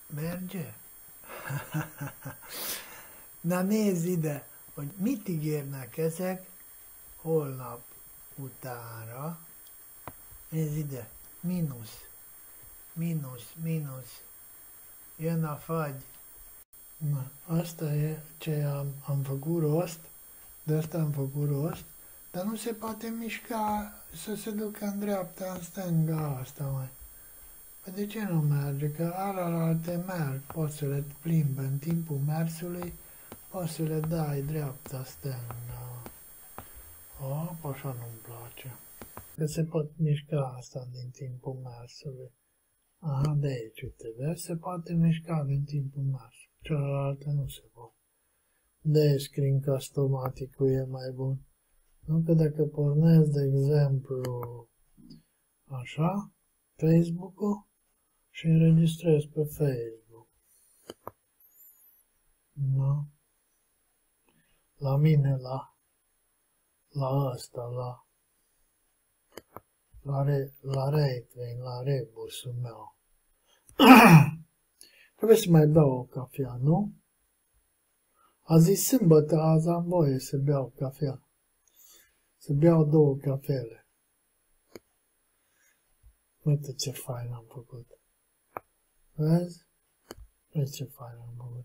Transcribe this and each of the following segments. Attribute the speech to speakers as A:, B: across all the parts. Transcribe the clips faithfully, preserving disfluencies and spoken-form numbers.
A: Merge? Na nézd ide, hogy mit ígérnek ezek holnap utánra. Nézd ide, mínusz, mínusz, mínusz, jön a fagy. Na, asta e ce am, am făcut rost, de asta am făcut rost, dar nu se poate mișca să se ducă în dreapta, în stânga asta, mai. Păi de ce nu merge? Că alalalte merg, poți să le plimbi în timpul mersului, poți să le dai dreapta, stânga. O, așa nu-mi place. Că se pot mișca asta din timpul mersului. Aha, de aici, uite, vezi? Se poate mișca din timpul mersului. Cealaltă nu se poate. De screencast-o-matic-ul e mai bun. Nu că dacă pornesc, de exemplu, așa, Facebook-ul și înregistrez pe Facebook. Da? La mine, la, la ăsta, la, la, re, la Retrain, la rebusul meu. Trebuie să mai beau o cafea, nu? Azi e sâmbătă, azi am voie să beau cafea. Să beau două cafele. Uite ce fain am făcut. Vezi? Uite ce fain am făcut.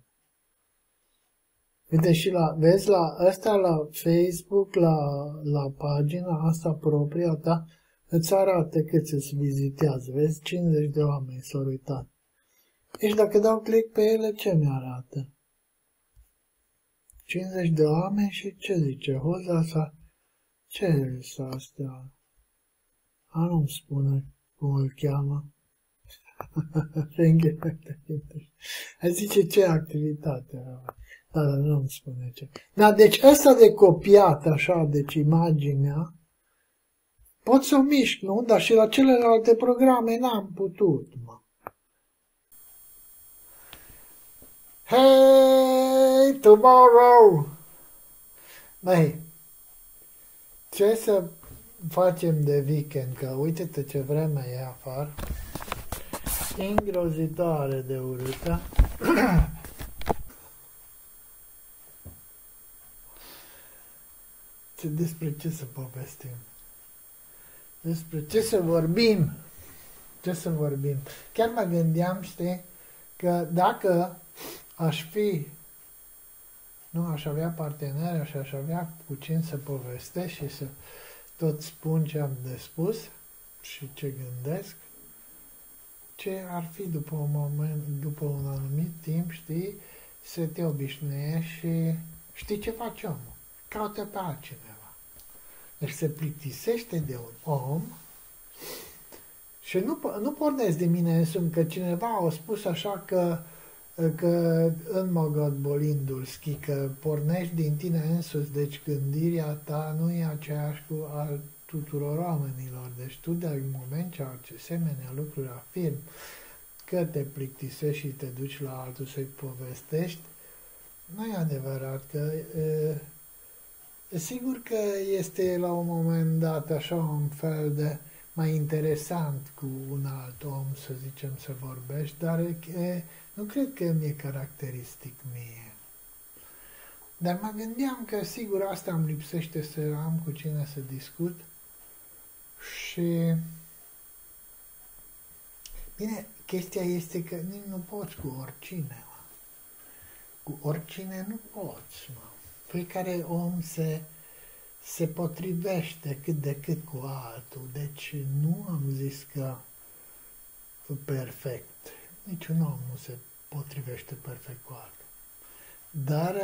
A: Uite și la, vezi, la ăsta la Facebook, la, la pagina asta propria ta, îți arată cât îți vizitează. Vezi? cincizeci de oameni s-au uitat. Deci dacă dau click pe ele, ce mi-arată? cincizeci de oameni și ce zice? Hoza sa? Ce e asta? A, nu-mi spune cum îl cheamă. Hai zice ce activitate. Da, dar nu-mi spune ce. Da, deci ăsta de copiat așa, deci imaginea, pot să o mișc, nu? Dar și la celelalte programe n-am putut, mă. Hey, tomorrow! Băi, ce să facem de weekend? Că uite-te ce vreme e afară. Îngrozitoare de urâtă. Ce, despre ce să povestim? Despre ce să vorbim? Ce să vorbim? Chiar mă gândeam, știi, că dacă aș fi, nu, aș avea parteneri și aș avea cu cine să povestesc și să tot spun ce am de spus și ce gândesc, ce ar fi după un moment, după un anumit timp, știi, să te obișnuiești și știi ce face omul? Caută pe altcineva. Deci se plictisește de un om și nu, nu pornesc de mine însumi, că cineva a spus așa că că în Mogodbolindu-l schi, că pornești din tine însuți, deci gândirea ta nu e aceeași cu al tuturor oamenilor. Deci tu, de moment ce asemenea lucruri afirm, că te plictisești și te duci la altul să-i povestești, nu e adevărat, că e, sigur că este la un moment dat așa un fel de mai interesant cu un alt om, să zicem, să vorbești, dar e, nu cred că mi-e caracteristic mie. Dar mă gândeam că sigur asta îmi lipsește, să am cu cine să discut și... Bine, chestia este că nici nu poți cu oricine, mă. Cu oricine nu poți, mă. Fiecare om se, se potrivește cât de cât cu altul, deci nu am zis că perfect. Niciun om nu se potrivește perfect cu altul. Dar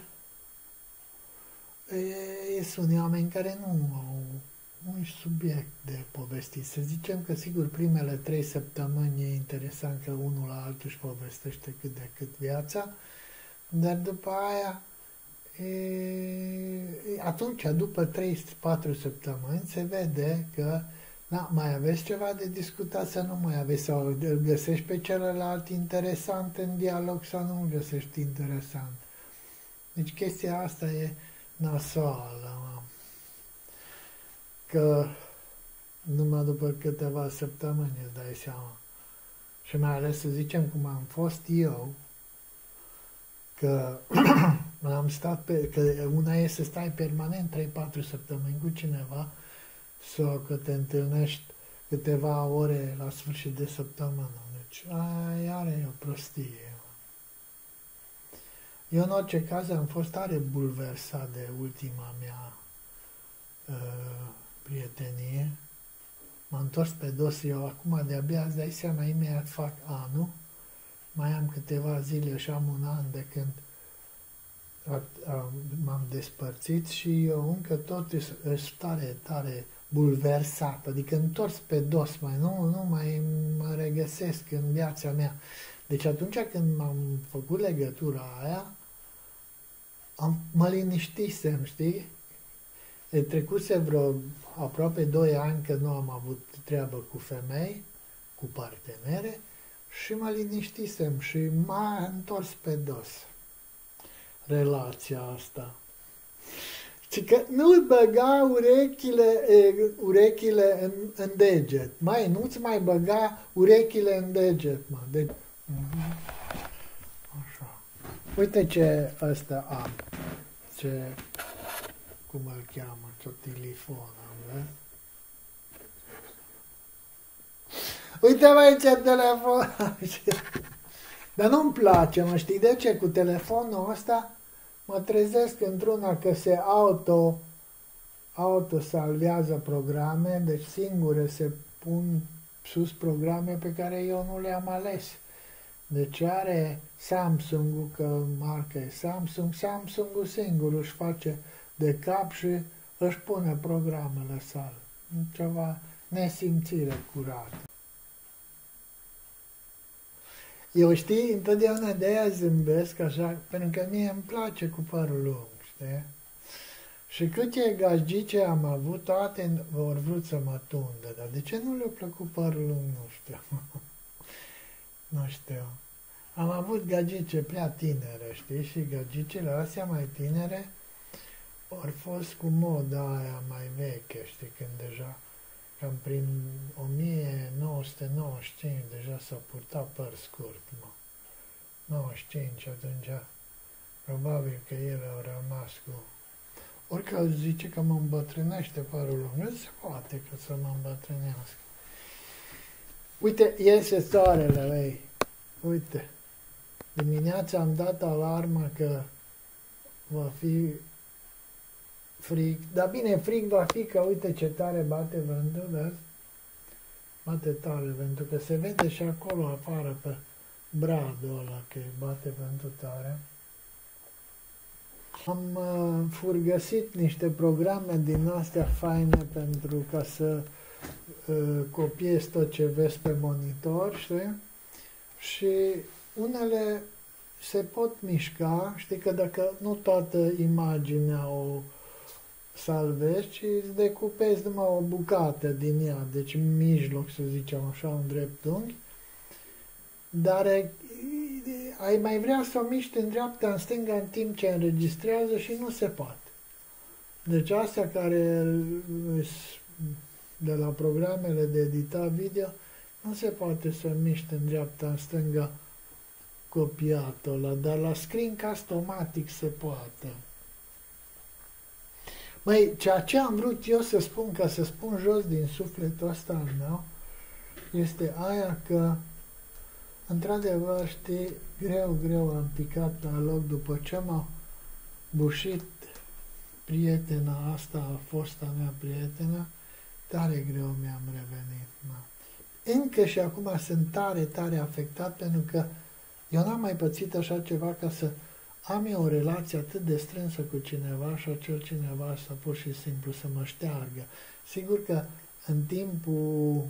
A: e, sunt oameni care nu au un subiect de povestit. Să zicem că, sigur, primele trei săptămâni e interesant că unul la altul își povestește cât de cât viața, dar după aia, e, atunci, după trei patru săptămâni, se vede că da, mai aveți ceva de discutat sau nu mai aveți, sau îl găsești pe celălalt interesant în dialog sau nu îl găsești interesant. Deci chestia asta e nasoală, mă. Că numai după câteva săptămâni îți dai seama Și mai ales să zicem cum am fost eu, că am stat pe, că una e să stai permanent trei patru săptămâni cu cineva sau că te întâlnești câteva ore la sfârșit de săptămână. Deci, aia are o prostie. Eu, în orice caz, am fost tare bulversat de ultima mea uh, prietenie. M-am întors pe dos, eu acum de-abia îți dai seama, imediat fac anul, mai am câteva zile și am un an de când m-am despărțit și eu încă tot sunt tare, tare bulversat, adică întors pe dos, mai nu, nu mai mă regăsesc în viața mea. Deci atunci când m-am făcut legătura aia, am, mă liniștisem, știi? E trecuse vreo aproape doi ani că nu am avut treabă cu femei, cu partenere și mă liniștisem și m-a întors pe dos relația asta. Și că nu-ți băga urechile, e, urechile în, în deget. Mai, nu-ți mai băga urechile în deget, mă. Deci, așa. Uite ce ăsta am. Ce, cum îl cheamă, ce telefon am, vezi? Uite, mai ce telefon. Dar nu-mi place, mă, știi de ce? Cu telefonul ăsta mă trezesc într-una că se auto, auto-salvează programe, deci singure se pun sus programe pe care eu nu le-am ales. Deci are Samsung-ul, că marca e Samsung, Samsung-ul singur își face de cap și își pune programele sale. Ceva nesimțire curată. Eu, știi, întotdeauna de aia zâmbesc așa, pentru că mie îmi place cu părul lung, știi? Și câte gagice am avut, toate vor vrut să mă tundă, dar de ce nu le-a plăcut părul lung, nu știu. Nu știu. Am avut gagice prea tinere, știi, și gagicele astea mai tinere au fost cu moda aia mai veche, știi, când deja, cam prin o mie nouă sute nouăzeci și cinci deja s-a purtat păr scurt, mă. nouăzeci și cinci, atunci, probabil că ele au rămas cu... Orică zice că mă îmbătrânește părul lung, nu se poate că să mă îmbătrânească. Uite, iese soarele, ei. Uite. Dimineața am dat alarma că va fi frig. Dar bine, frig va fi că uite ce tare bate vântul, vezi? Bate tare, pentru că se vede și acolo afară pe bradul ăla că bate vântul tare. Am uh, furgăsit niște programe din astea faine pentru ca să uh, copiez tot ce vezi pe monitor, știi? Și unele se pot mișca, știi că dacă nu toată imaginea o salvezi, ci îți decupezi numai o bucată din ea, deci în mijloc, să zicem așa, un dreptunghi, dar ai mai vrea să o miști în dreapta, în stânga, în timp ce înregistrează și nu se poate. Deci astea care de la programele de editat video, nu se poate să miști în dreapta, în stânga, copiat-o, dar la screencast-o-matic se poate. Măi, ceea ce am vrut eu să spun, ca să spun jos din sufletul ăsta al meu, este aia că, într-adevăr, știi, greu, greu am picat la loc după ce m-a bușit prietena asta, a fosta mea prietenă, tare greu mi-am revenit. Na. Încă și acum sunt tare, tare afectat, pentru că eu n-am mai pățit așa ceva ca să am eu o relație atât de strânsă cu cineva și acel cineva să pur și simplu să mă șteargă. Sigur că în timpul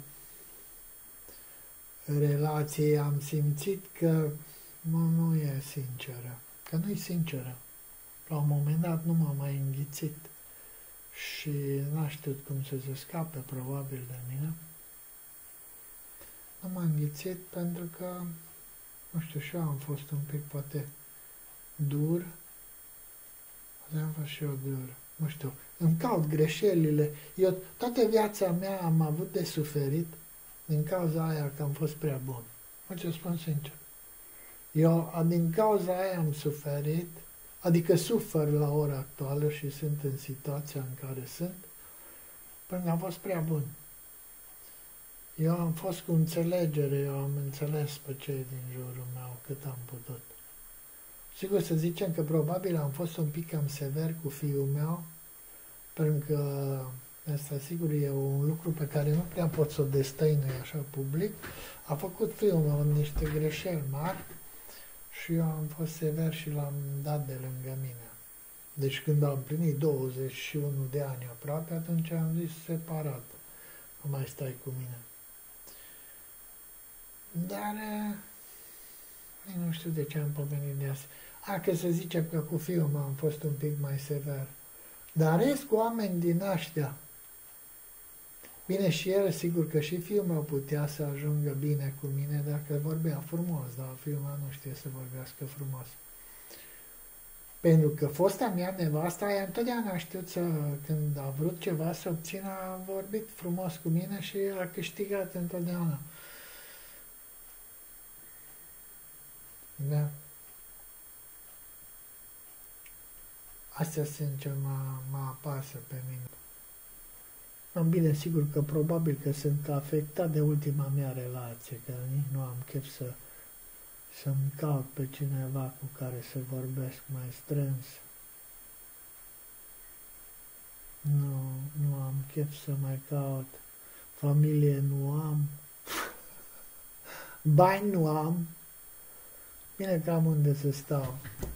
A: relației am simțit că nu, nu e sinceră, că nu e sinceră. La un moment dat nu m-a mai înghițit și n-a știut cum să se scape probabil de mine. Nu m-a înghițit pentru că, nu știu, și eu am fost un pic poate dur, am fost și eu dur, nu știu, îmi caut greșelile. Eu toată viața mea am avut de suferit din cauza aia că am fost prea bun. ce spun sincer. Eu, din cauza aia am suferit, adică sufer la ora actuală și sunt în situația în care sunt, pentru că am fost prea bun. Eu am fost cu înțelegere, eu am înțeles pe cei din jurul meu cât am putut. Sigur să zicem că probabil am fost un pic cam sever cu fiul meu, pentru că asta sigur e un lucru pe care nu prea pot să o destăinui așa public. A făcut fiul meu niște greșeli mari și eu am fost sever și l-am dat de lângă mine. Deci când am plinit douăzeci și unu de ani aproape, atunci am zis separat, nu mai stai cu mine. Dar nu știu de ce am pomenit de asta. A, că să zicem că cu fiul meu am fost un pic mai sever. Dar rest cu oameni din ăștia. Bine, și el, sigur că și fiul meu putea să ajungă bine cu mine dacă vorbea frumos, dar fiul meu nu știe să vorbească frumos. Pentru că fosta mea nevasta, ea întotdeauna a știut să, când a vrut ceva să obțină, a vorbit frumos cu mine și a câștigat întotdeauna. Da. Astea sunt ce mă, mă apasă pe mine. Am bine, sigur că probabil că sunt afectat de ultima mea relație, că nici nu am chef să, să-mi caut pe cineva cu care să vorbesc mai strâns. Nu, nu am chef să mai caut. Familie nu am. Bani nu am. Bine că am unde să stau.